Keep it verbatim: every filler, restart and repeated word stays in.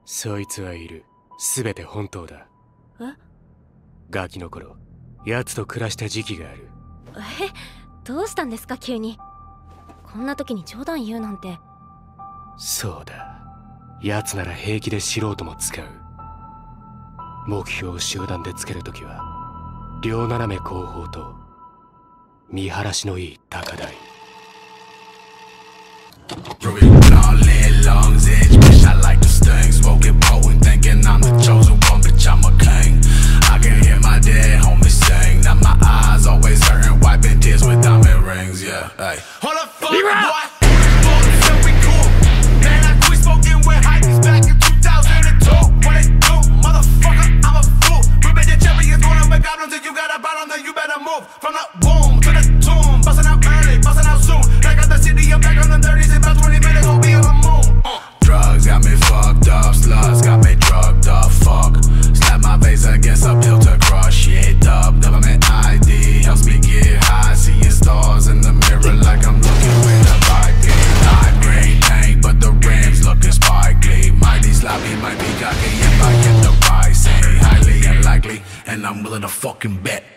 そいつはいる。すべて本当だ。 え？ ガキの頃、奴と暮らした時期がある。 え、どうしたんですか急に。こんな時に冗談言うなんて。 そうだ。奴なら平気で素人も使う。目標を集団でつけるときは、両斜め後方と見晴らしのいい高台。 And I'm willing to fucking bet.